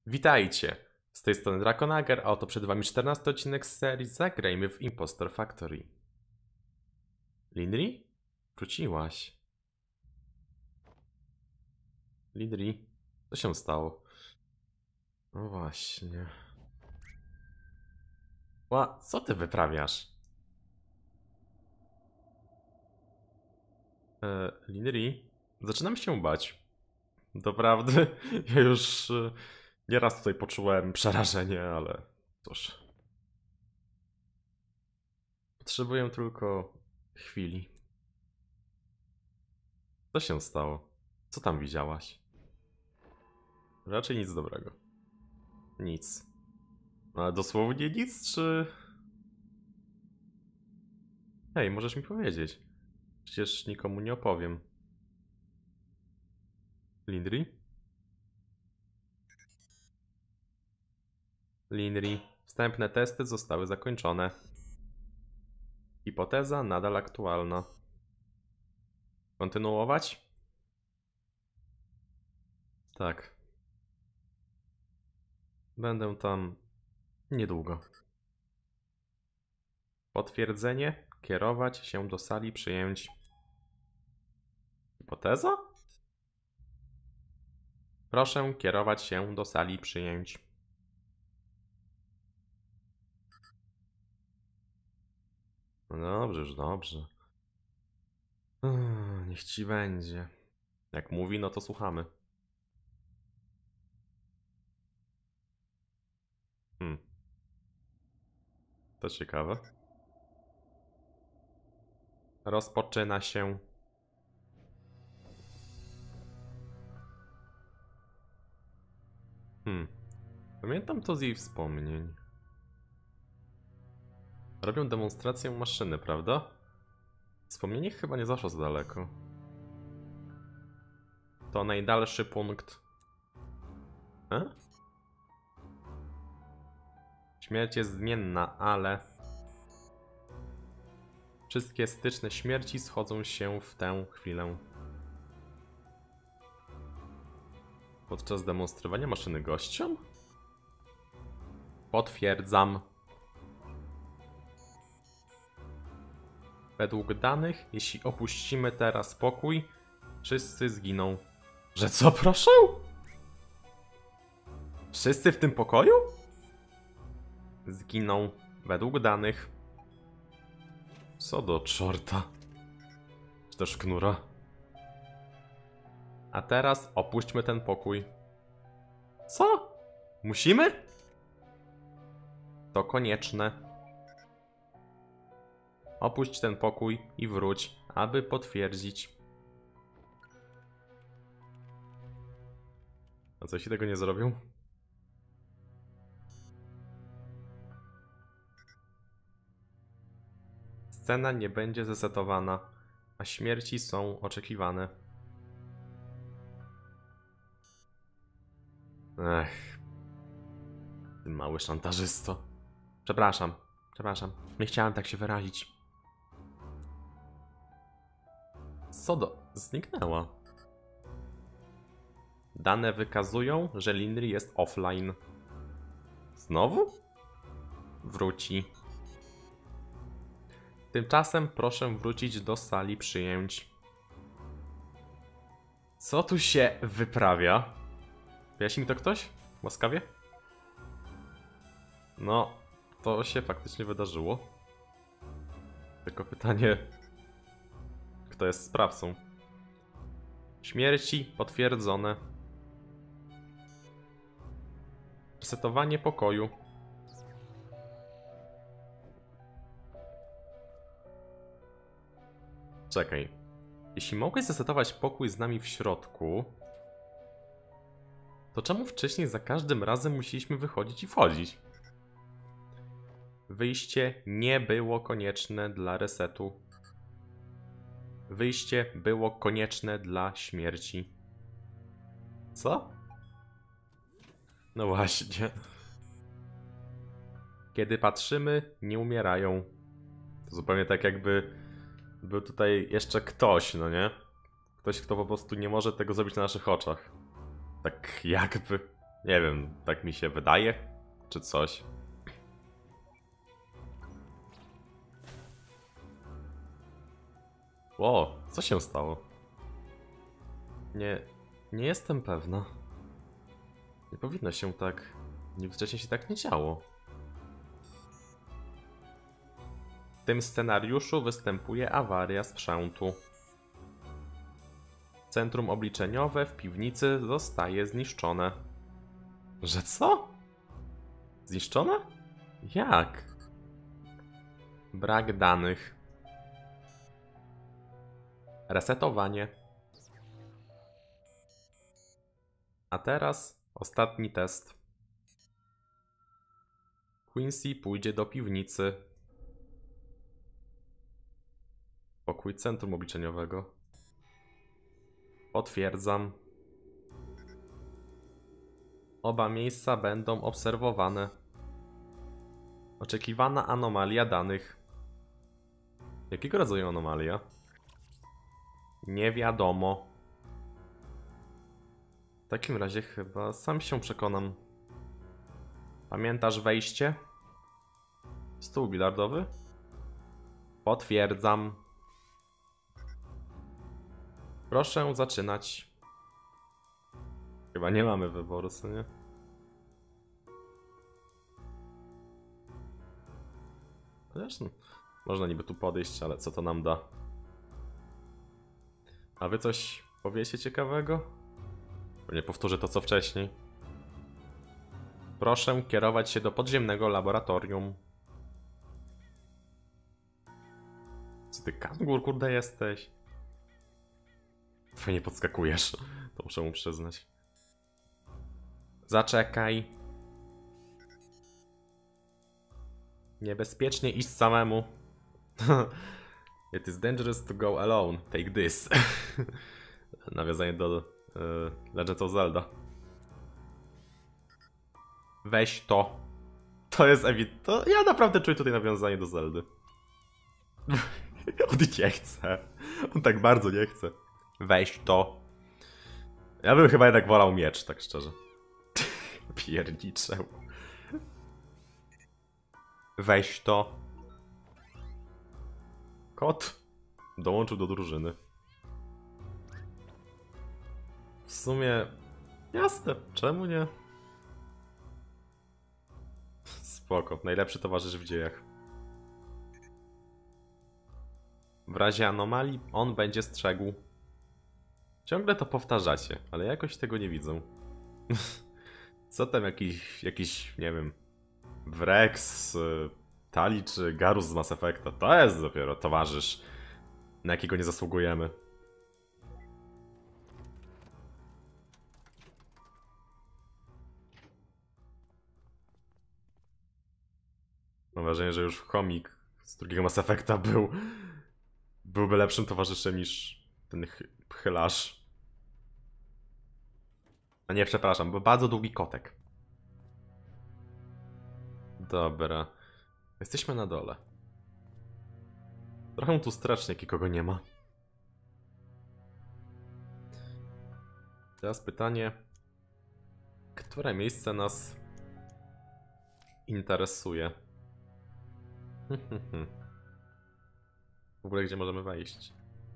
Witajcie! Z tej strony Drakonager, a oto przed wami 14 odcinek z serii Zagrajmy w Impostor Factory. Lindri? Wróciłaś. Lindri? Co się stało? No właśnie. Co ty wyprawiasz? Lindri? Zaczynam się bać. Doprawdy, ja już nieraz tutaj poczułem przerażenie, ale cóż. Potrzebuję tylko chwili. Co się stało? Co tam widziałaś? Raczej nic dobrego. Nic. Ale dosłownie nic, czy... Hej, możesz mi powiedzieć. Przecież nikomu nie opowiem. Lindri? Lindri, wstępne testy zostały zakończone. Hipoteza nadal aktualna. Kontynuować? Tak. Będę tam niedługo. Potwierdzenie. Kierować się do sali przyjęć. Hipoteza? Proszę kierować się do sali przyjęć. No dobrze, już dobrze. Niech ci będzie. Jak mówi, no to słuchamy. To ciekawe. Rozpoczyna się. Pamiętam to z jej wspomnień. Robią demonstrację maszyny, prawda? Wspomnienie chyba nie zaszło za daleko. To najdalszy punkt. Śmierć jest zmienna, ale... Wszystkie styczne śmierci schodzą się w tę chwilę. Podczas demonstrowania maszyny gościom? Potwierdzam. Według danych, jeśli opuścimy teraz pokój, wszyscy zginą. Że co, proszę? Wszyscy w tym pokoju? Zginą, według danych. Co do czorta? Czy też knura? A teraz opuśćmy ten pokój. Co? Musimy? To konieczne. Opuść ten pokój i wróć, aby potwierdzić. A co jeśli tego nie zrobią? Scena nie będzie zesetowana, a śmierci są oczekiwane. Ech. Ty mały szantażysto. Przepraszam. Nie chciałem tak się wyrazić. Zniknęła. Dane wykazują, że Lindri jest offline. Znowu? Wróci. Tymczasem proszę wrócić do sali przyjęć. Co tu się wyprawia? Wyjaśni mi to ktoś? Łaskawie? No, to się faktycznie wydarzyło. Tylko pytanie, kto jest sprawcą? Śmierci potwierdzone. Resetowanie pokoju. Czekaj. Jeśli mogłeś zresetować pokój z nami w środku, to czemu wcześniej za każdym razem musieliśmy wychodzić i wchodzić? Wyjście nie było konieczne dla resetu. Wyjście było konieczne dla śmierci. Co? No właśnie. Kiedy patrzymy, nie umierają. To zupełnie tak jakby był tutaj jeszcze ktoś, no nie? Ktoś, kto po prostu nie może tego zrobić na naszych oczach. Tak jakby. Nie wiem, tak mi się wydaje, czy coś. O, co się stało? Nie jestem pewna. Nie powinno się tak... Wcześniej się tak nie działo. W tym scenariuszu występuje awaria sprzętu. Centrum obliczeniowe w piwnicy zostaje zniszczone. Że co? Zniszczone? Jak? Brak danych. Resetowanie. A teraz ostatni test. Quincy pójdzie do piwnicy. Pokój centrum obliczeniowego. Potwierdzam. Oba miejsca będą obserwowane. Oczekiwana anomalia danych. Jakiego rodzaju anomalia? Nie wiadomo. W takim razie chyba sam się przekonam. Pamiętasz wejście? Stół bilardowy? Potwierdzam. Proszę zaczynać. Chyba nie mamy wyboru, co nie? Chociaż można niby tu podejść, ale co to nam da? A wy coś powiecie ciekawego? Nie powtórzę to co wcześniej. Proszę kierować się do podziemnego laboratorium. Co ty, kangur, kurde, jesteś? Fajnie podskakujesz, to muszę mu przyznać. Zaczekaj. Niebezpiecznie iść samemu. It is dangerous to go alone. Take this. Nawiązanie do Legend of Zelda. Weź to. To jest ewidentne. Ja naprawdę czuję tutaj nawiązanie do Zeldy. On nie chce. On tak bardzo nie chce. Weź to. Ja bym chyba jednak wolał miecz, tak szczerze. Pierniczę. Weź to. Kot dołączył do drużyny. W sumie... Jasne, czemu nie? Spoko, najlepszy towarzysz w dziejach. W razie anomalii on będzie strzegł. Ciągle to powtarzacie, ale jakoś tego nie widzę. Co tam jakiś, nie wiem, Wrex, Tali czy Garus z Mass Effecta? To jest dopiero towarzysz, na jakiego nie zasługujemy. Mam wrażenie, że już chomik z drugiego Mass Effecta byłby lepszym towarzyszem niż ten pchylarz. A nie, przepraszam, bo bardzo długi kotek. Dobra. Jesteśmy na dole. Trochę tu strasznie, kogo nie ma. Teraz pytanie. Które miejsce nas interesuje? W ogóle gdzie możemy wejść?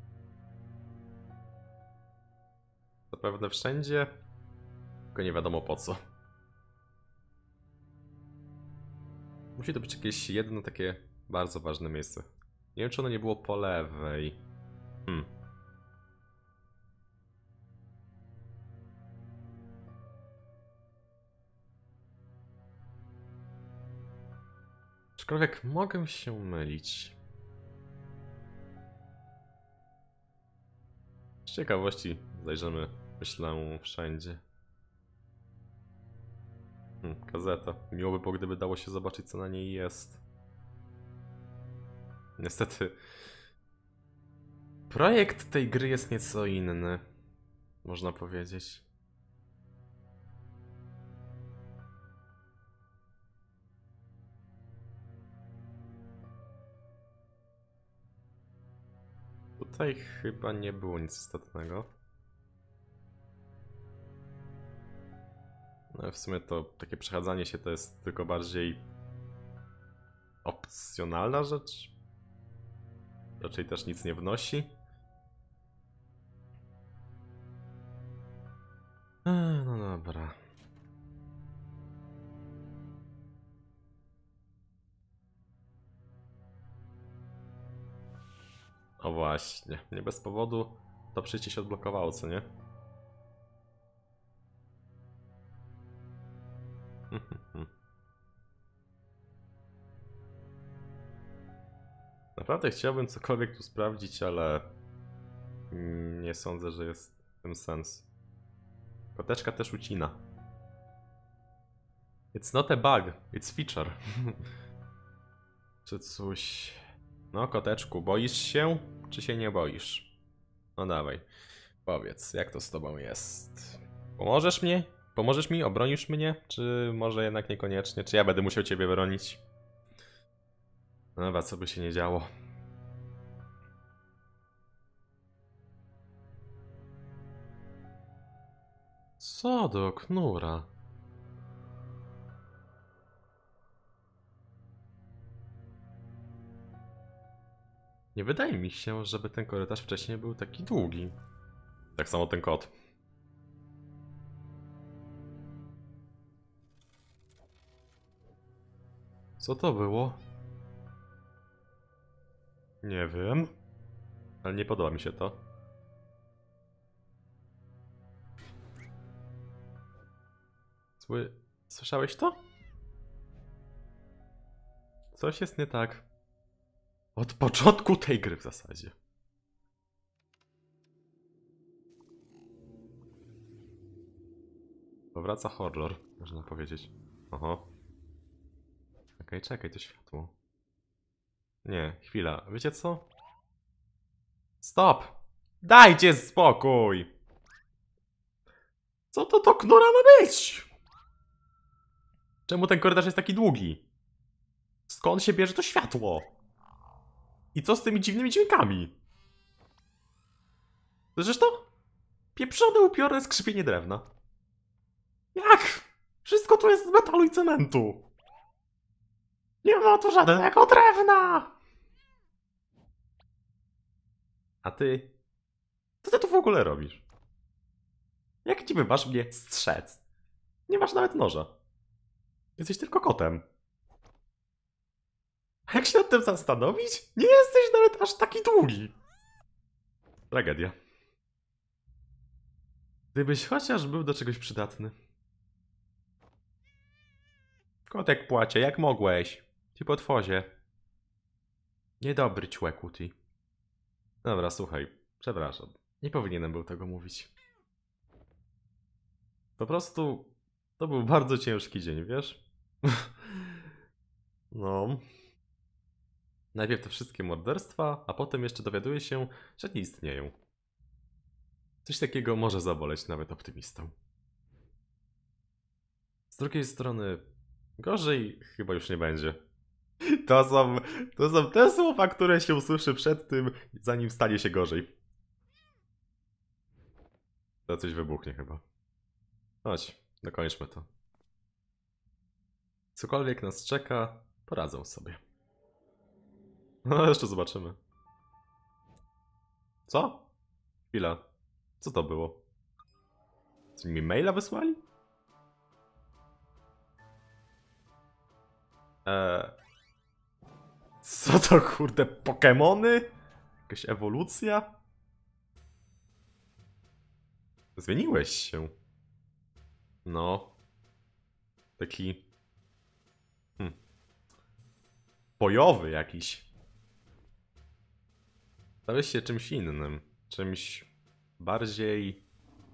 Zapewne wszędzie, tylko nie wiadomo po co. Musi to być jakieś jedno takie bardzo ważne miejsce. Nie wiem, czy ono nie było po lewej. Aczkolwiek mogę się mylić. Z ciekawości zajrzymy, myślę, wszędzie. Gazeta. Miło by było, gdyby dało się zobaczyć, co na niej jest. Niestety... Projekt tej gry jest nieco inny, można powiedzieć. Tutaj chyba nie było nic istotnego. No w sumie to takie przechadzanie się to jest tylko bardziej opcjonalna rzecz. Raczej też nic nie wnosi. No dobra. O właśnie, nie bez powodu to przyjście się odblokowało, co nie? Naprawdę chciałbym cokolwiek tu sprawdzić, ale nie sądzę, że jest w tym sens. Koteczka też ucina. It's not a bug, it's feature. Czy coś... No koteczku, boisz się, czy się nie boisz? No dawaj, powiedz, jak to z tobą jest? Pomożesz mnie? Pomożesz mi? Obronisz mnie? Czy może jednak niekoniecznie? Czy ja będę musiał ciebie bronić? No dobra, co by się nie działo. Co do knura? Nie wydaje mi się, żeby ten korytarz wcześniej był taki długi. Tak samo ten kot. Co to było? Nie wiem. Ale nie podoba mi się to. Słyszałeś to? Coś jest nie tak. Od początku tej gry w zasadzie. Powraca horror, można powiedzieć. Oho. Okej, czekaj, to światło. Nie, chwila. Wiecie co? Stop! Dajcie spokój! Co to knura ma być? Czemu ten korytarz jest taki długi? Skąd się bierze to światło? I co z tymi dziwnymi dźwiękami? Słyszysz to? Pieprzone, upiorne skrzypienie drewna. Jak? Wszystko tu jest z metalu i cementu. Nie ma tu żadnego drewna! A ty? Co ty tu w ogóle robisz? Jak niby masz mnie strzec? Nie masz nawet noża. Jesteś tylko kotem. A jak się nad tym zastanowić, nie jesteś nawet aż taki długi. Tragedia. Gdybyś chociaż był do czegoś przydatny. Kotek płacie, jak mogłeś? Ty potwozie. Niedobry człeku, ty. Dobra, słuchaj. Przepraszam. Nie powinienem był tego mówić. Po prostu... To był bardzo ciężki dzień, wiesz? No... Najpierw te wszystkie morderstwa, a potem jeszcze dowiaduję się, że nie istnieją. Coś takiego może zaboleć nawet optymistą. Z drugiej strony, gorzej chyba już nie będzie. To są te słowa, które się usłyszy przed tym, zanim stanie się gorzej. To coś wybuchnie chyba. Chodź, dokończmy to. Cokolwiek nas czeka, poradzą sobie. No, jeszcze zobaczymy. Co? Chwila. Co to było? Czy mi maila wysłali? Co to kurde, Pokemony? Jakaś ewolucja? Zmieniłeś się. No. Taki... bojowy jakiś. Stałeś się czymś innym. Czymś bardziej...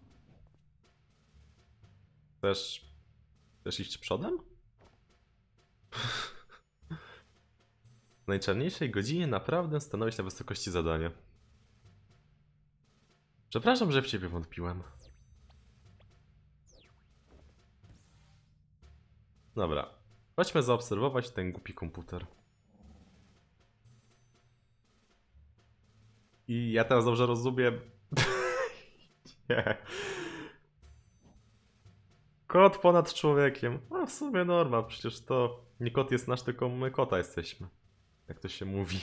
Chcesz iść przodem? W najczarniejszej godzinie naprawdę stanąłeś na wysokości zadania. Przepraszam, że w ciebie wątpiłem. Dobra. Chodźmy zaobserwować ten głupi komputer. I ja teraz dobrze rozumiem... Nie. Kot ponad człowiekiem. A w sumie norma, przecież to nie kot jest nasz, tylko my kota jesteśmy. Jak to się mówi.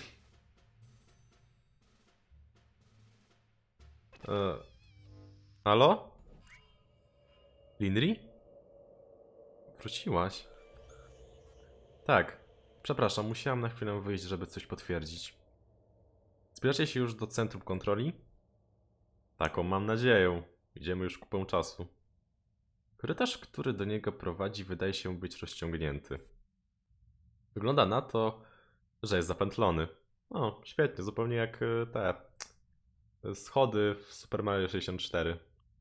Halo? Linri? Wróciłaś? Tak. Przepraszam, musiałam na chwilę wyjść, żeby coś potwierdzić. Zbliżacie się już do centrum kontroli? Taką mam nadzieję. Idziemy już kupę czasu. Korytarz, który do niego prowadzi, wydaje się być rozciągnięty. Wygląda na to, że jest zapętlony. O, świetnie, zupełnie jak te schody w Super Mario 64.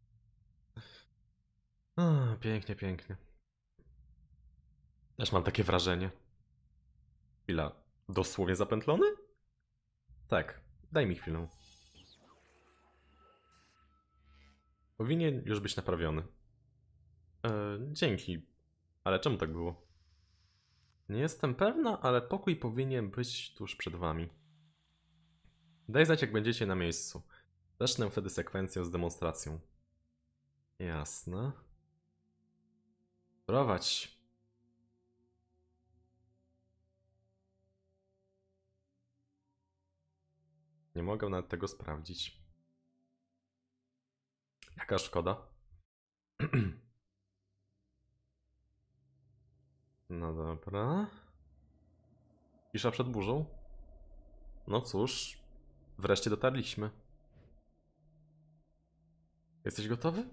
Pięknie, pięknie. Też mam takie wrażenie. Chwila, dosłownie zapętlony? Tak, daj mi chwilę. Powinien już być naprawiony. Dzięki. Ale czemu tak było? Nie jestem pewna, ale pokój powinien być tuż przed wami. Daj znać, jak będziecie na miejscu. Zacznę wtedy sekwencję z demonstracją. Jasne. Prowadź. Nie mogę nawet tego sprawdzić. Jaka szkoda. No dobra. Cisza przed burzą? No cóż, wreszcie dotarliśmy. Jesteś gotowy?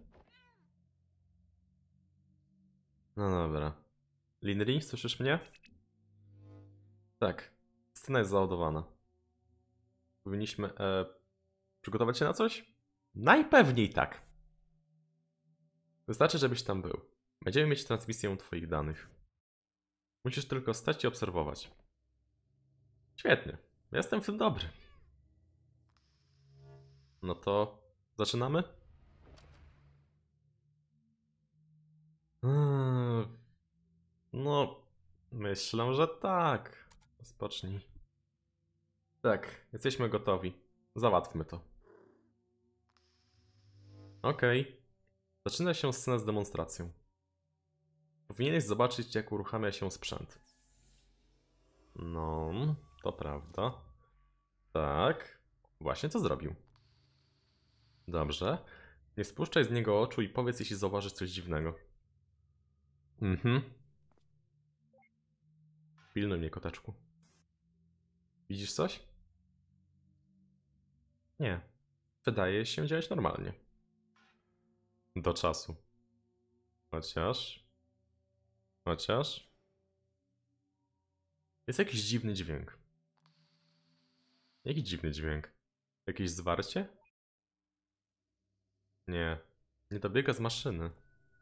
No dobra. Linri, słyszysz mnie? Tak. Scena jest załadowana. Powinniśmy przygotować się na coś? Najpewniej tak. Wystarczy, żebyś tam był. Będziemy mieć transmisję twoich danych. Musisz tylko stać i obserwować. Świetnie. Jestem w tym dobry. No to zaczynamy? No, myślę, że tak. Rozpocznij. Tak, jesteśmy gotowi. Załatwmy to. Okej. Zaczyna się scena z demonstracją. Powinieneś zobaczyć, jak uruchamia się sprzęt. No, to prawda. Tak. Właśnie co zrobił. Dobrze. Nie spuszczaj z niego oczu i powiedz, jeśli zauważysz coś dziwnego. Pilnuj mnie, koteczku. Widzisz coś? Nie. Wydaje się działać normalnie. Do czasu. Chociaż... Chociaż... Jest jakiś dziwny dźwięk. Jaki dziwny dźwięk? Jakieś zwarcie? Nie. Nie dobiega z maszyny.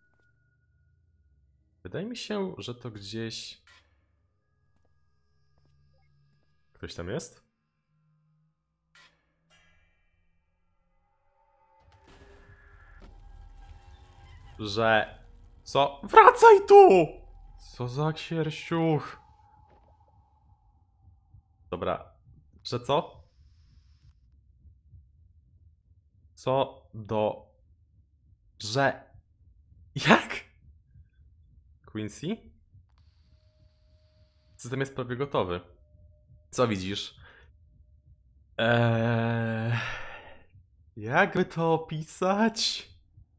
Wydaje mi się, że to gdzieś... Ktoś tam jest? Że... Co? Wracaj tu! Co za ksierściuch. Dobra. Że co? Co do... Że... Jak? Quincy? System jest prawie gotowy. Co widzisz? Jakby to opisać?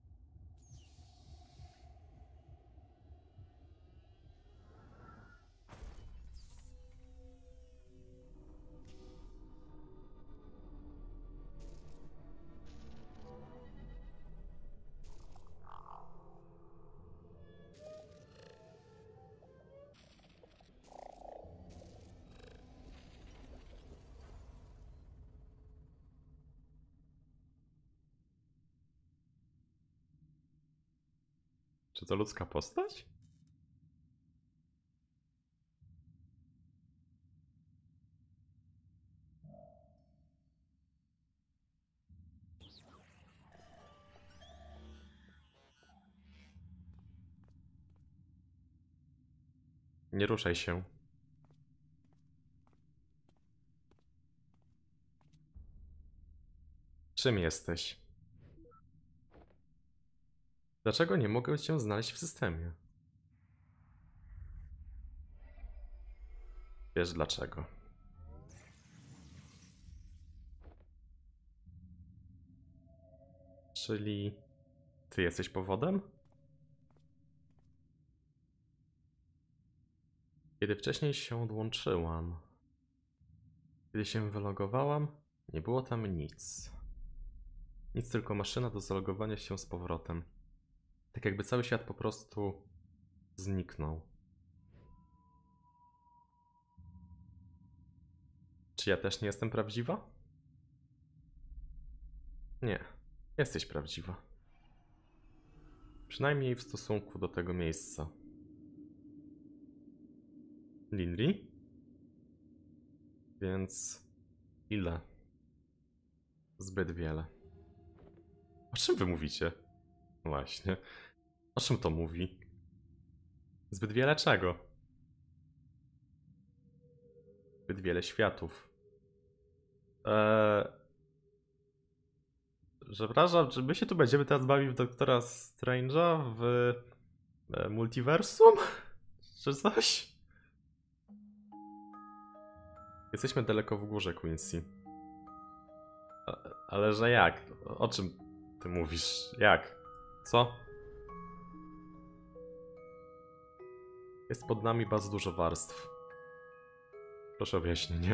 Czy to ludzka postać? Nie ruszaj się. Czym jesteś? Dlaczego nie mogę cię znaleźć w systemie? Wiesz dlaczego. Czyli ty jesteś powodem? Kiedy wcześniej się odłączyłam, kiedy się wylogowałam, nie było tam nic. Nic, tylko maszyna do zalogowania się z powrotem. Tak jakby cały świat po prostu zniknął. Czy ja też nie jestem prawdziwa? Nie, jesteś prawdziwa. Przynajmniej w stosunku do tego miejsca. Linri? Więc ile? Zbyt wiele. O czym wy mówicie? Właśnie. O czym to mówi? Zbyt wiele czego? Zbyt wiele światów. Przepraszam, czy my się tu będziemy teraz bawić w Doktora Strange'a w multiversum? Czy coś? Jesteśmy daleko w górze, Quincy. Ale że jak? O czym ty mówisz? Jak? Co? Jest pod nami bardzo dużo warstw. Proszę o wyjaśnienie.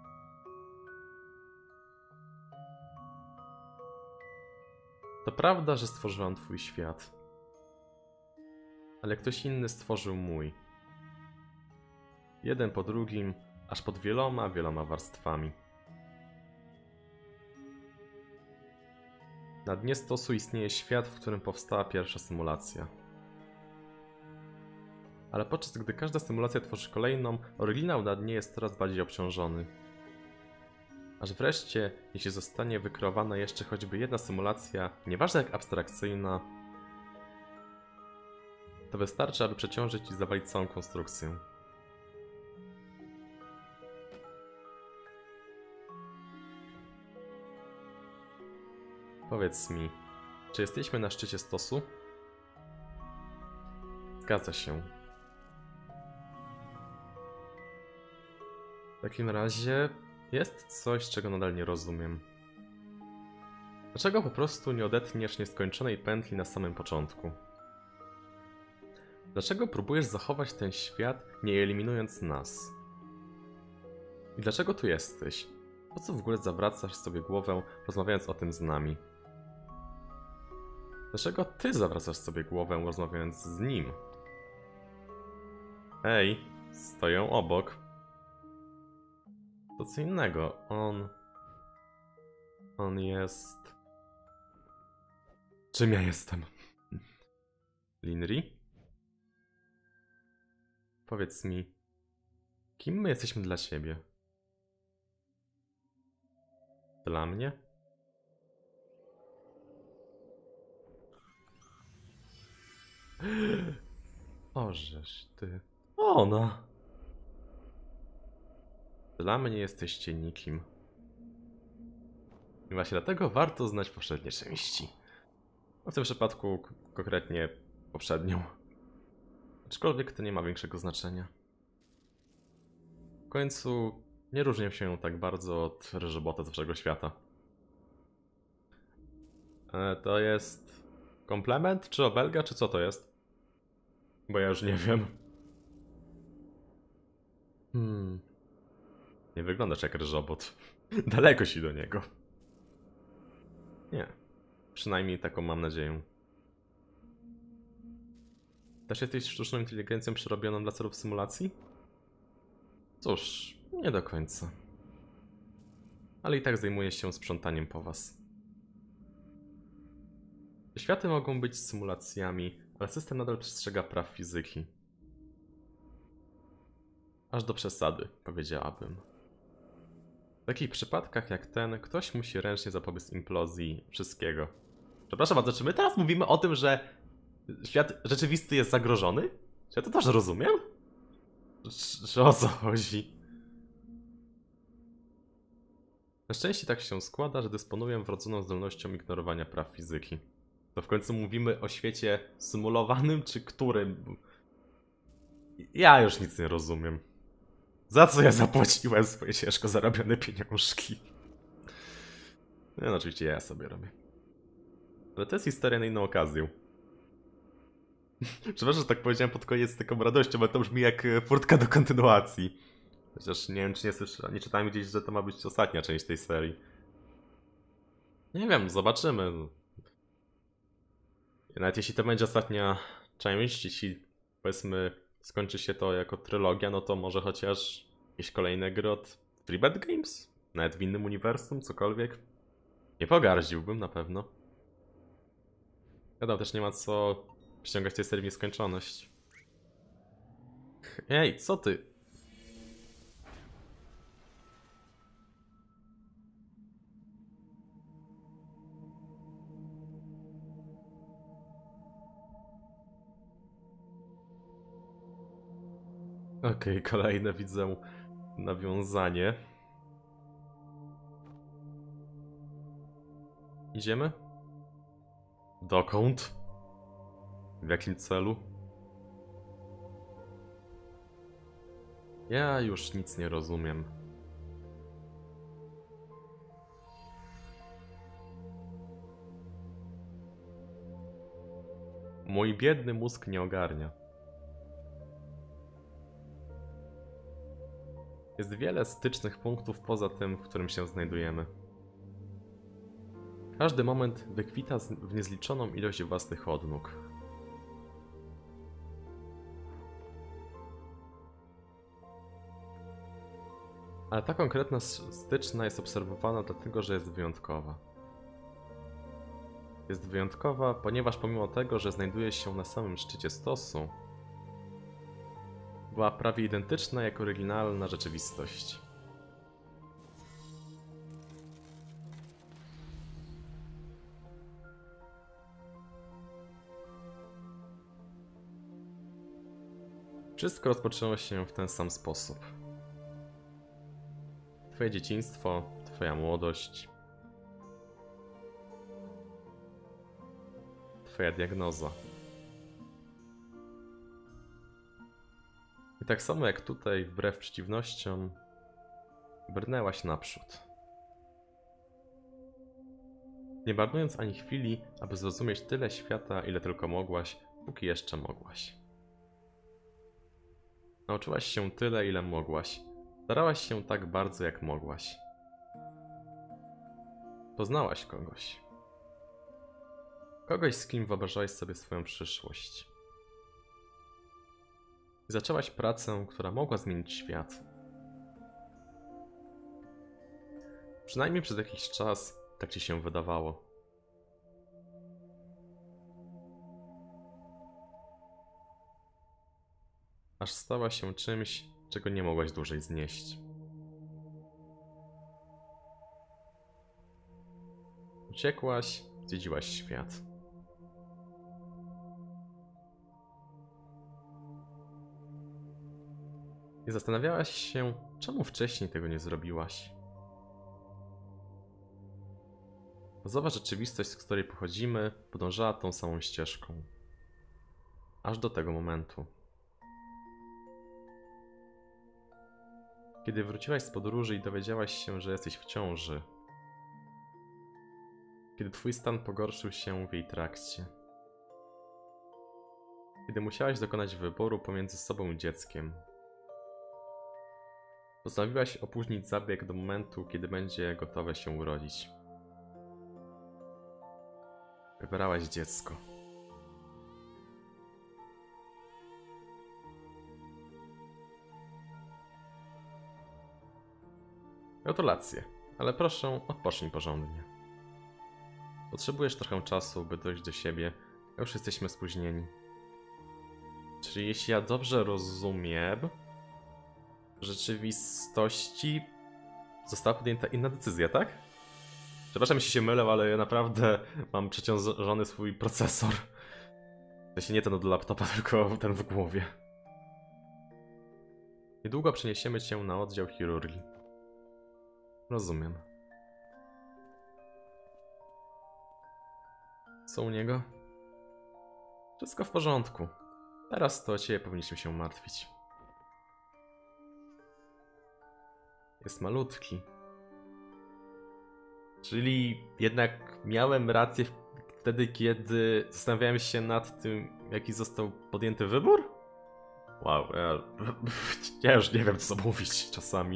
To prawda, że stworzyłam twój świat. Ale ktoś inny stworzył mój. Jeden po drugim, aż pod wieloma warstwami. Na dnie stosu istnieje świat, w którym powstała pierwsza symulacja. Ale podczas gdy każda symulacja tworzy kolejną, oryginał na dnie jest coraz bardziej obciążony. Aż wreszcie, jeśli zostanie wykreowana jeszcze choćby jedna symulacja, nieważne jak abstrakcyjna, to wystarczy, aby przeciążyć i zawalić całą konstrukcję. Powiedz mi, czy jesteśmy na szczycie stosu? Zgadza się. W takim razie jest coś, czego nadal nie rozumiem. Dlaczego po prostu nie odetniesz nieskończonej pętli na samym początku? Dlaczego próbujesz zachować ten świat, nie eliminując nas? I dlaczego tu jesteś? Po co w ogóle zawracasz sobie głowę, rozmawiając o tym z nami? Dlaczego ty zawracasz sobie głowę, rozmawiając z nim? Ej, stoję obok. To co innego. On jest... Czym ja jestem? Linri? Powiedz mi, kim my jesteśmy dla ciebie? Dla mnie? Ożeż ty. Ona! Dla mnie jesteście nikim. I właśnie dlatego warto znać poprzednie części. W tym przypadku konkretnie poprzednią. Aczkolwiek to nie ma większego znaczenia. W końcu nie różnią się tak bardzo od ryżobota z waszego świata. To jest komplement, czy obelga, czy co to jest? Bo ja już nie wiem. Nie wyglądasz jak ryżobot. Daleko ci do niego. Nie. Przynajmniej taką mam nadzieję. Też jesteś sztuczną inteligencją przerobioną dla celów symulacji? Cóż, nie do końca. Ale i tak zajmuję się sprzątaniem po was. Światy mogą być symulacjami, ale system nadal przestrzega praw fizyki. Aż do przesady, powiedziałabym. W takich przypadkach jak ten, ktoś musi ręcznie zapobiec implozji wszystkiego. Przepraszam bardzo, czy my teraz mówimy o tym, że świat rzeczywisty jest zagrożony? Czy ja to też rozumiem? Czy o co chodzi? Na szczęście tak się składa, że dysponuję wrodzoną zdolnością ignorowania praw fizyki. To w końcu mówimy o świecie symulowanym, czy którym? Ja już nic nie rozumiem. Za co ja zapłaciłem swoje ciężko zarobione pieniążki? No oczywiście ja sobie robię. Ale to jest historia na inną okazję. Przepraszam, że tak powiedziałem pod koniec z taką radością, ale to brzmi jak furtka do kontynuacji. Chociaż nie wiem, czy nie czytałem gdzieś, że to ma być ostatnia część tej serii. Nie wiem, zobaczymy. Nawet jeśli to będzie ostatnia część, jeśli powiedzmy skończy się to jako trylogia, no to może chociaż jakieś kolejne gry od Freebird Games? Nawet w innym uniwersum, cokolwiek. Nie pogardziłbym na pewno. Wiadomo, też nie ma co ściągać tej serii w nieskończoność. Ej, co ty? Okej, kolejne widzę nawiązanie. Idziemy? Dokąd? W jakim celu? Ja już nic nie rozumiem. Mój biedny mózg nie ogarnia. Jest wiele stycznych punktów poza tym, w którym się znajdujemy. Każdy moment wykwita w niezliczoną ilość własnych odnóg. Ale ta konkretna styczna jest obserwowana dlatego, że jest wyjątkowa. Jest wyjątkowa, ponieważ pomimo tego, że znajduje się na samym szczycie stosu, była prawie identyczna jak oryginalna rzeczywistość. Wszystko rozpoczęło się w ten sam sposób. Twoje dzieciństwo, twoja młodość, twoja diagnoza. I tak samo jak tutaj, wbrew przeciwnościom, brnęłaś naprzód. Nie marnując ani chwili, aby zrozumieć tyle świata, ile tylko mogłaś, póki jeszcze mogłaś. Nauczyłaś się tyle, ile mogłaś. Starałaś się tak bardzo, jak mogłaś. Poznałaś kogoś. Kogoś, z kim wyobrażałaś sobie swoją przyszłość. I zaczęłaś pracę, która mogła zmienić świat. Przynajmniej przez jakiś czas tak ci się wydawało. Aż stała się czymś, czego nie mogłaś dłużej znieść. Uciekłaś, zwiedziłaś świat. I zastanawiałaś się, czemu wcześniej tego nie zrobiłaś. Bazowa rzeczywistość, z której pochodzimy, podążała tą samą ścieżką. Aż do tego momentu. Kiedy wróciłaś z podróży i dowiedziałaś się, że jesteś w ciąży. Kiedy twój stan pogorszył się w jej trakcie. Kiedy musiałaś dokonać wyboru pomiędzy sobą i dzieckiem. Postanowiłaś opóźnić zabieg do momentu, kiedy będzie gotowe się urodzić. Wybrałaś dziecko. Gratulacje, ale proszę, odpocznij porządnie. Potrzebujesz trochę czasu, by dojść do siebie, a już jesteśmy spóźnieni. Czyli jeśli ja dobrze rozumiem, w rzeczywistości została podjęta inna decyzja, tak? Przepraszam, jeśli się mylę, ale ja naprawdę mam przeciążony swój procesor. W sensie nie ten od laptopa, tylko ten w głowie. Niedługo przeniesiemy cię na oddział chirurgii. Rozumiem. Co u niego? Wszystko w porządku. Teraz to o ciebie powinniśmy się martwić. Jest malutki. Czyli jednak miałem rację wtedy, kiedy zastanawiałem się nad tym, jaki został podjęty wybór? Wow, ja już nie wiem, co mówić czasami.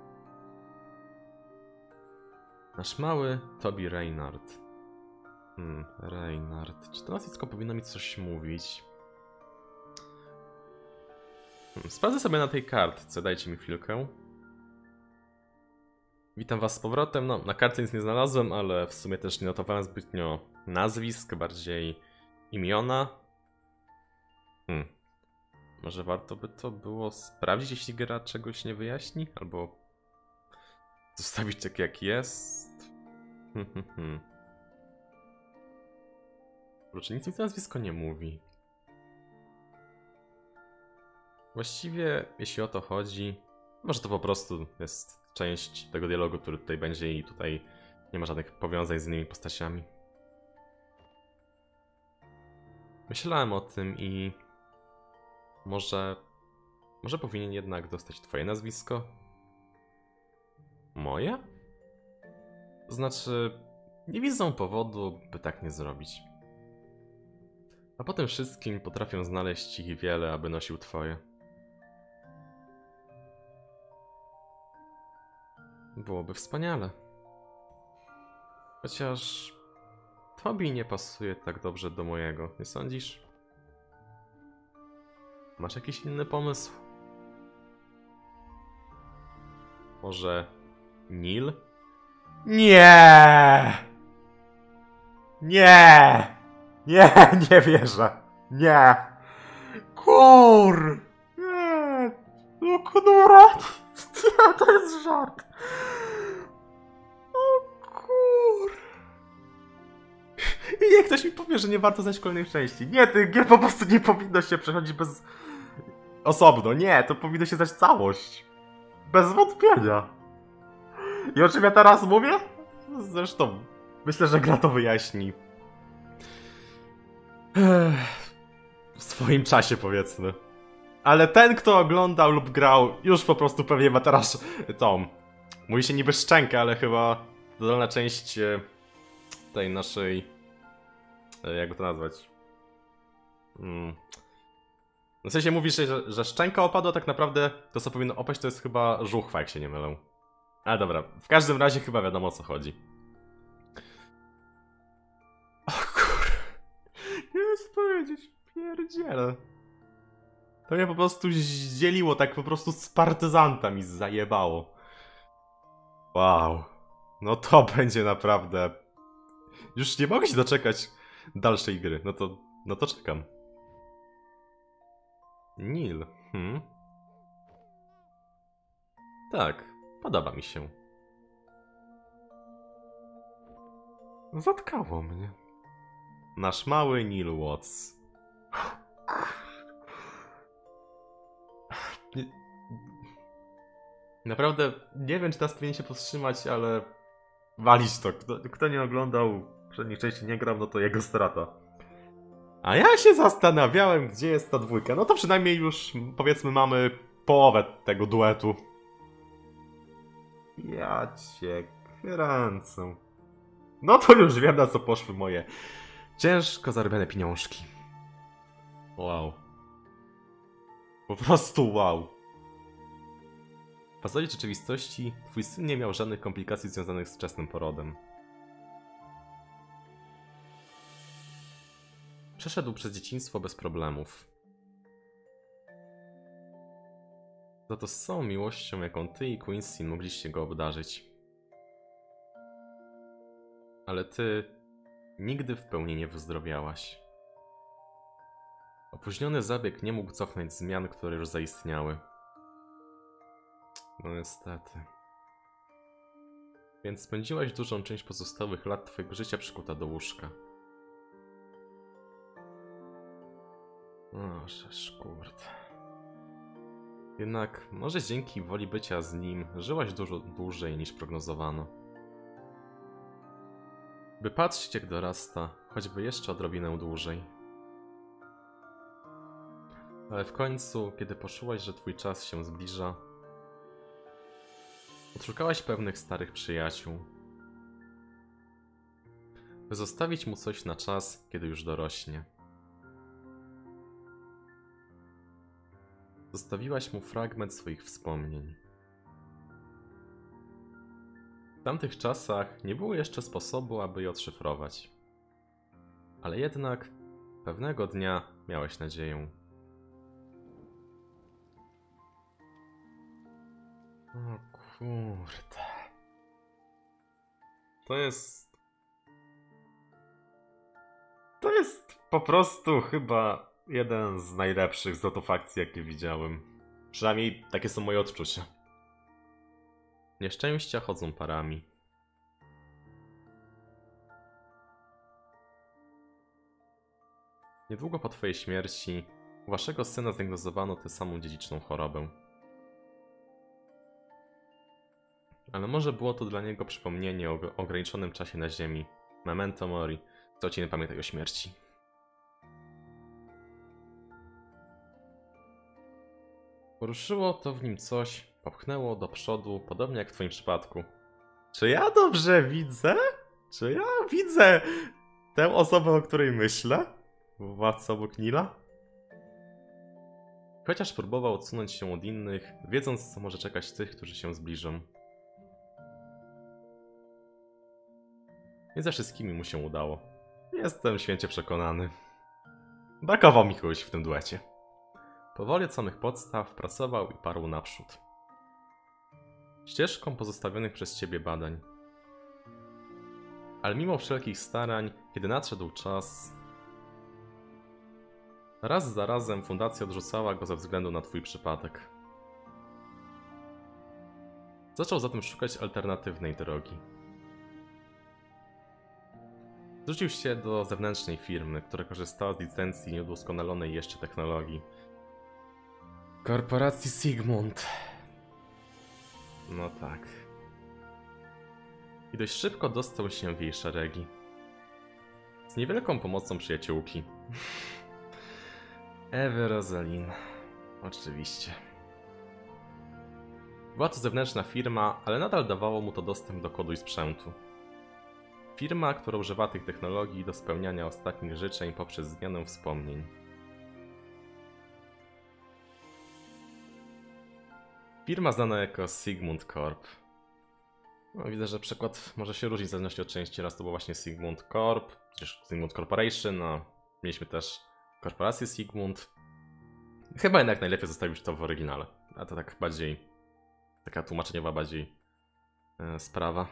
Nasz mały Toby Reynard. Reynard. Czy to nazwisko powinno mi coś mówić? Sprawdzę sobie na tej kartce, dajcie mi chwilkę. Witam was z powrotem. No, na kartce nic nie znalazłem, ale w sumie też nie notowałem zbytnio nazwisk, bardziej imiona. Może warto by to było sprawdzić, jeśli gra czegoś nie wyjaśni? Albo zostawić tak jak jest? Proszę, nic mi to nazwisko nie mówi. Właściwie, jeśli o to chodzi, może to po prostu jest część tego dialogu, który tutaj będzie i tutaj nie ma żadnych powiązań z innymi postaciami. Myślałem o tym i może powinien jednak dostać twoje nazwisko? Moje? To znaczy, nie widzę powodu, by tak nie zrobić. A po tym wszystkim potrafię znaleźć ich wiele, aby nosił twoje. Byłoby wspaniale. Chociaż Tobi nie pasuje tak dobrze do mojego, nie sądzisz? Masz jakiś inny pomysł? Może Neil? Nie! Nie! Nie, nie wierzę. Nie. Kur! Nie. No knura! Nie, to jest żart. O kur... I niech ktoś mi powie, że nie warto znać kolejnej części. Nie, ty gier po prostu nie powinno się przechodzić bez... osobno. Nie, to powinno się znać całość. Bez wątpienia. I o czym ja teraz mówię? Zresztą, myślę, że gra to wyjaśni. W swoim czasie, powiedzmy. Ale ten, kto oglądał lub grał, już po prostu pewnie ma teraz tą... Mówi się niby szczękę, ale chyba dolna część tej naszej... Jak to nazwać? W sensie mówisz, że szczęka opadła, tak naprawdę to, co powinno opaść, to jest chyba żuchwa, jak się nie mylę. Ale dobra, w każdym razie chyba wiadomo, o co chodzi. O kur... Nie wiem, co powiedzieć. Pierdziele. To mnie po prostu zdzieliło, tak po prostu z partyzanta mi zajebało. Wow. No to będzie naprawdę... Już nie mogę się doczekać dalszej gry. No to czekam. Neil. Tak, podoba mi się. Zatkało mnie. Nasz mały Neil Watts. Naprawdę nie wiem, czy teraz powinien się powstrzymać, ale walić to. Kto nie oglądał przedniej części, nie grał, no to jego strata. A ja się zastanawiałem, gdzie jest ta dwójka. No to przynajmniej już, powiedzmy, mamy połowę tego duetu. Ja cię kręcę. No to już wiem, na co poszły moje ciężko zarobione pieniążki. Wow. Po prostu wow. W fazowie rzeczywistości twój syn nie miał żadnych komplikacji związanych z wczesnym porodem. Przeszedł przez dzieciństwo bez problemów. Za to z całą miłością, jaką ty i Quincy mogliście go obdarzyć. Ale ty nigdy w pełni nie wyzdrowiałaś. Opóźniony zabieg nie mógł cofnąć zmian, które już zaistniały. No niestety. Więc spędziłaś dużą część pozostałych lat twojego życia przykuta do łóżka. O, żeż kurde. Jednak może dzięki woli bycia z nim żyłaś dużo dłużej niż prognozowano. By patrzeć jak dorasta, choćby jeszcze odrobinę dłużej. Ale w końcu, kiedy poczułaś, że twój czas się zbliża, odszukałaś pewnych starych przyjaciół, by zostawić mu coś na czas, kiedy już dorośnie. Zostawiłaś mu fragment swoich wspomnień. W tamtych czasach nie było jeszcze sposobu, aby je odszyfrować. Ale jednak pewnego dnia miałeś nadzieję. O kurde. To jest po prostu chyba jeden z najlepszych zwrotów akcji, jakie widziałem. Przynajmniej takie są moje odczucia. Nieszczęścia chodzą parami. Niedługo po twojej śmierci u waszego syna zdiagnozowano tę samą dziedziczną chorobę. Ale może było to dla niego przypomnienie o ograniczonym czasie na ziemi. Memento mori. Co ci nie pamiętaj o śmierci. Poruszyło to w nim coś, popchnęło do przodu, podobnie jak w twoim przypadku. Czy ja dobrze widzę? Czy ja widzę tę osobę, o której myślę? Władca obok Nila? Chociaż próbował odsunąć się od innych, wiedząc, co może czekać tych, którzy się zbliżą. Nie ze wszystkimi mu się udało. Jestem święcie przekonany. Brakowało mi kogoś w tym duecie. Powoli od samych podstaw pracował i parł naprzód. Ścieżką pozostawionych przez ciebie badań. Ale mimo wszelkich starań, kiedy nadszedł czas, raz za razem fundacja odrzucała go ze względu na twój przypadek. Zaczął zatem szukać alternatywnej drogi. Zwrócił się do zewnętrznej firmy, która korzystała z licencji nieudoskonalonej jeszcze technologii. Korporacji Sigmund. No tak. I dość szybko dostał się w jej szeregi. Z niewielką pomocą przyjaciółki. Ewy Rosalind. Oczywiście. Była to zewnętrzna firma, ale nadal dawało mu to dostęp do kodu i sprzętu. Firma, która używa tych technologii do spełniania ostatnich życzeń poprzez zmianę wspomnień. Firma znana jako Sigmund Corp. No, widzę, że przykład może się różnić w zależności od części. Raz to było właśnie Sigmund Corp, przecież Sigmund Corporation, a mieliśmy też korporację Sigmund. Chyba jednak najlepiej zostawić to w oryginale. A to tak bardziej, taka tłumaczeniowa bardziej sprawa.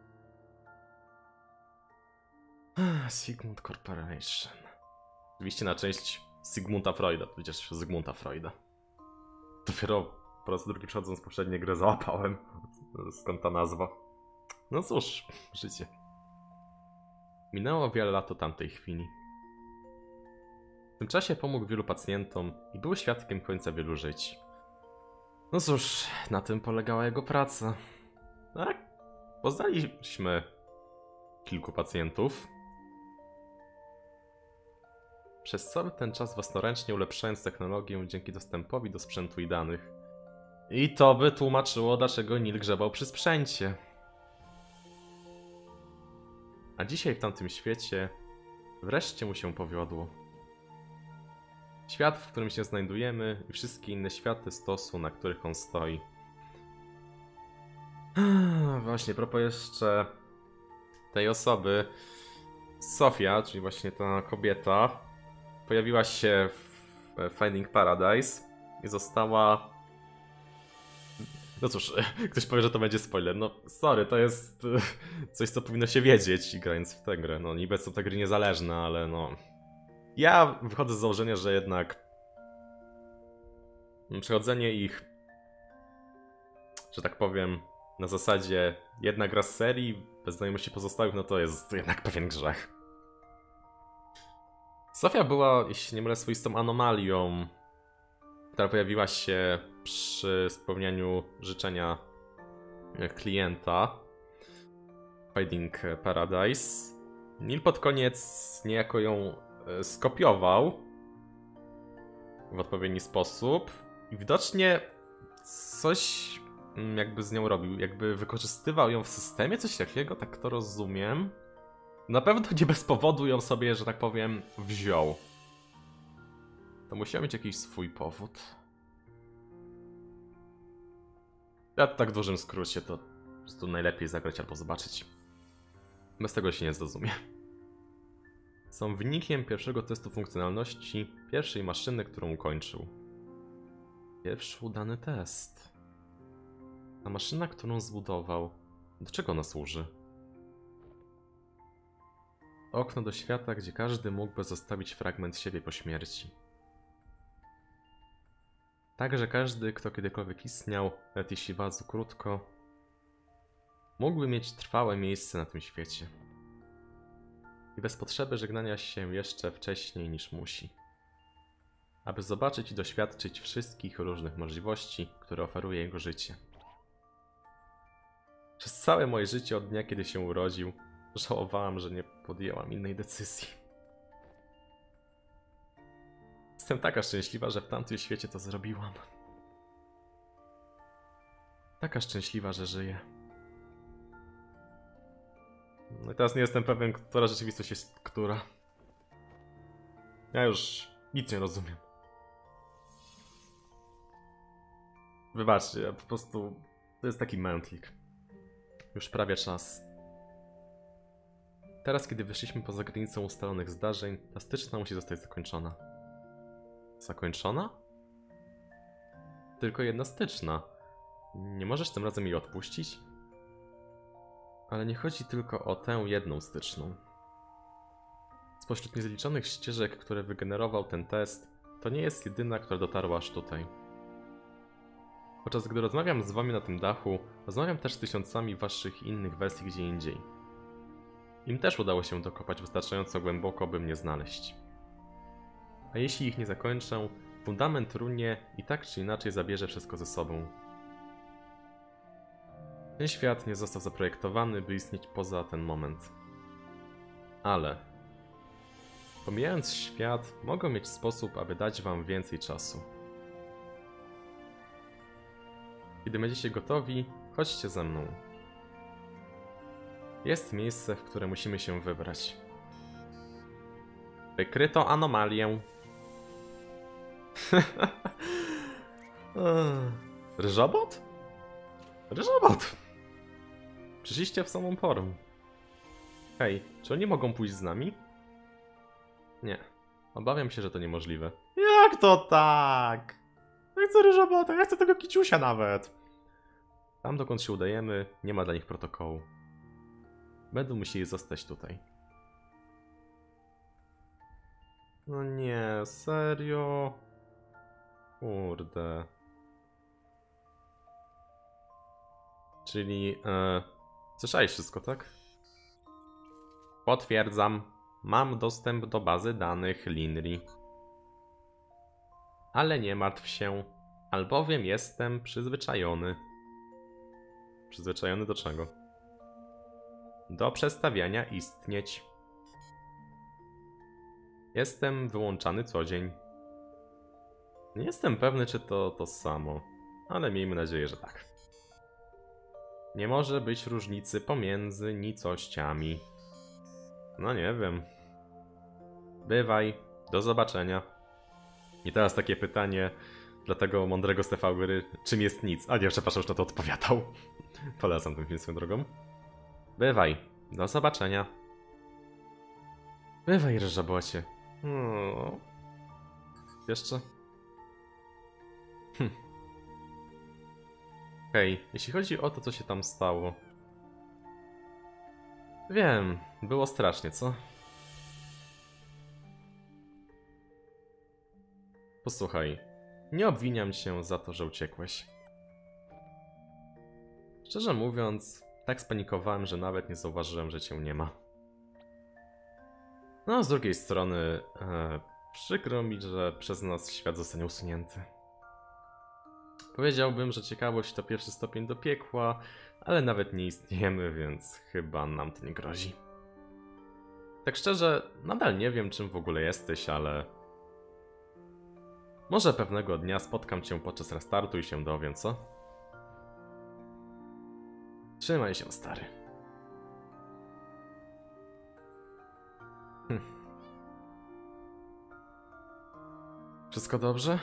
Sigmund Corporation. Oczywiście na część Sigmunda Freuda, tudzież Zygmunta Freuda. Dopiero po raz drugi przechodząc poprzednie grę załapałem, skąd ta nazwa. No cóż, życie. Minęło wiele lat od tamtej chwili. W tym czasie pomógł wielu pacjentom i był świadkiem końca wielu żyć. No cóż, na tym polegała jego praca. Tak, poznaliśmy kilku pacjentów. Przez cały ten czas własnoręcznie ulepszając technologię dzięki dostępowi do sprzętu i danych. I to by tłumaczyło, dlaczego Nil grzebał przy sprzęcie. A dzisiaj w tamtym świecie wreszcie mu się powiodło. Świat, w którym się znajdujemy i wszystkie inne światy stosu, na których on stoi. Właśnie, propos jeszcze tej osoby, Sofia, czyli właśnie ta kobieta, pojawiła się w Finding Paradise i została... No cóż, ktoś powie, że to będzie spoiler. No sorry, to jest coś, co powinno się wiedzieć, grając w tę grę. No niby są te gry niezależne, ale no... Ja wychodzę z założenia, że jednak przechodzenie ich, że tak powiem, na zasadzie jedna gra z serii, bez znajomości pozostałych, no to jest jednak pewien grzech. Sofia była, jeśli nie mylę, swoistą anomalią, która pojawiła się przy spełnianiu życzenia klienta Finding Paradise. Nil pod koniec niejako ją skopiował w odpowiedni sposób i widocznie coś jakby z nią robił, jakby wykorzystywał ją w systemie, coś takiego, tak to rozumiem. Na pewno nie bez powodu ją sobie, że tak powiem, wziął. To musiał mieć jakiś swój powód. Ja tak w dużym skrócie to po prostu najlepiej zagrać albo zobaczyć. Bez tego się nie zrozumie. Są wynikiem pierwszego testu funkcjonalności pierwszej maszyny, którą ukończył. Pierwszy udany test. Ta maszyna, którą zbudował, do czego ona służy? Okno do świata, gdzie każdy mógłby zostawić fragment siebie po śmierci. Tak, że każdy, kto kiedykolwiek istniał, nawet jeśli bardzo krótko, mógłby mieć trwałe miejsce na tym świecie. I bez potrzeby żegnania się jeszcze wcześniej niż musi. Aby zobaczyć i doświadczyć wszystkich różnych możliwości, które oferuje jego życie. Przez całe moje życie od dnia, kiedy się urodził, żałowałam, że nie podjęłam innej decyzji. Jestem taka szczęśliwa, że w tamtym świecie to zrobiłam. Taka szczęśliwa, że żyję. No i teraz nie jestem pewien, która rzeczywistość jest która. Ja już nic nie rozumiem. Wybaczcie, ja po prostu... To jest taki mętlik. Już prawie czas. Teraz, kiedy wyszliśmy poza granicą ustalonych zdarzeń, ta styczna musi zostać zakończona. Zakończona? Tylko jedna styczna. Nie możesz tym razem jej odpuścić? Ale nie chodzi tylko o tę jedną styczną. Spośród niezliczonych ścieżek, które wygenerował ten test, to nie jest jedyna, która dotarła aż tutaj. Podczas gdy rozmawiam z wami na tym dachu, rozmawiam też z tysiącami waszych innych wersji gdzie indziej. Im też udało się dokopać wystarczająco głęboko, by mnie znaleźć. A jeśli ich nie zakończę, fundament runie i tak czy inaczej zabierze wszystko ze sobą. Ten świat nie został zaprojektowany, by istnieć poza ten moment. Ale... pomijając świat, mogę mieć sposób, aby dać wam więcej czasu. Kiedy będziecie gotowi, chodźcie ze mną. Jest miejsce, w które musimy się wybrać. Wykryto anomalię. Ryżobot? Ryżobot! Przyszliście w samą porę. Hej, czy oni mogą pójść z nami? Nie. Obawiam się, że to niemożliwe. Jak to tak? Ja chcę ryżobota, ja chcę tego kiciusia nawet. Tam, dokąd się udajemy, nie ma dla nich protokołu. Będą musieli zostać tutaj. No nie, serio? Kurde. Czyli, słyszałeś wszystko, tak? Potwierdzam. Mam dostęp do bazy danych Linri. Ale nie martw się, albowiem jestem przyzwyczajony. Przyzwyczajony do czego? Do przestawiania istnieć. Jestem wyłączany co dzień. Nie jestem pewny, czy to samo, ale miejmy nadzieję, że tak. Nie może być różnicy pomiędzy nicościami. No nie wiem. Bywaj, do zobaczenia. I teraz takie pytanie dla tego mądrego z TV Gry, czym jest nic? A nie, przepraszam, już na to odpowiadał. Polecam ten film swoją drogą. Bywaj, do zobaczenia. Bywaj, ryżobocie. Jeszcze? Okej, jeśli chodzi o to, co się tam stało. Wiem, było strasznie, co? Posłuchaj, nie obwiniam cię za to, że uciekłeś. Szczerze mówiąc, tak spanikowałem, że nawet nie zauważyłem, że cię nie ma. No, z drugiej strony, przykro mi, że przez nas świat zostanie usunięty. Powiedziałbym, że ciekawość to pierwszy stopień do piekła, ale nawet nie istniejemy, więc chyba nam to nie grozi. Tak szczerze, nadal nie wiem, czym w ogóle jesteś, ale... Może pewnego dnia spotkam cię podczas restartu i się dowiem, co? Trzymaj się, stary. Wszystko dobrze?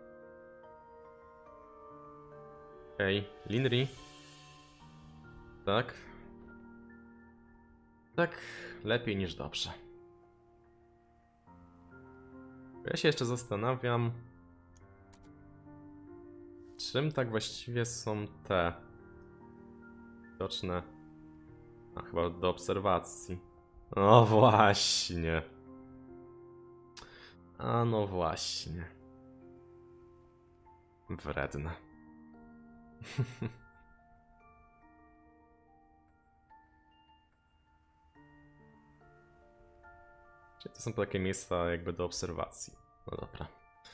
Hej, Linri? Tak? Tak, lepiej niż dobrze. Ja się jeszcze zastanawiam, czym tak właściwie są te widoczne... A chyba do obserwacji. No właśnie. A no właśnie. Wredne. Czyli to są takie miejsca jakby do obserwacji. No dobra.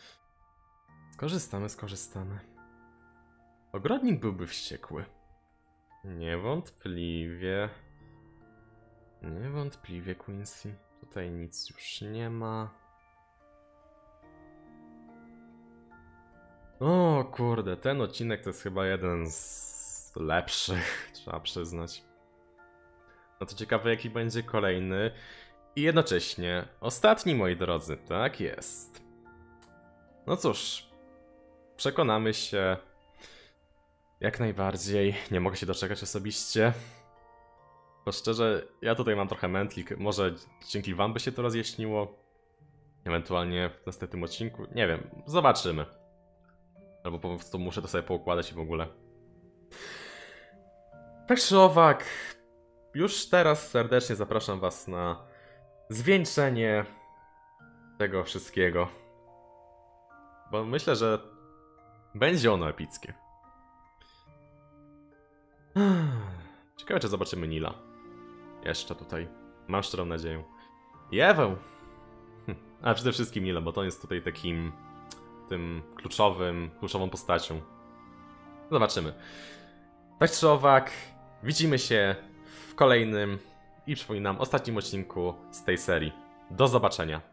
Skorzystamy. Ogrodnik byłby wściekły. Niewątpliwie. Niewątpliwie, Quincy. Tutaj nic już nie ma. O kurde, ten odcinek to jest chyba jeden z lepszych, trzeba przyznać. No to ciekawe, jaki będzie kolejny. I jednocześnie ostatni, moi drodzy, tak jest. No cóż, przekonamy się jak najbardziej. Nie mogę się doczekać osobiście. Bo szczerze, ja tutaj mam trochę mętlik. Może dzięki wam by się to rozjaśniło. Ewentualnie w następnym odcinku. Nie wiem, zobaczymy. Albo po prostu muszę to sobie poukładać i w ogóle. Tak czy owak, już teraz serdecznie zapraszam was na zwieńczenie tego wszystkiego. Bo myślę, że będzie ono epickie. Ciekawe, czy zobaczymy Nila. Jeszcze tutaj. Mam szczerą nadzieję. I Ewę! A przede wszystkim Nila, bo to jest tutaj takim... tym kluczową postacią. Zobaczymy. Tak czy owak, widzimy się w kolejnym i przypominam, ostatnim odcinku z tej serii. Do zobaczenia.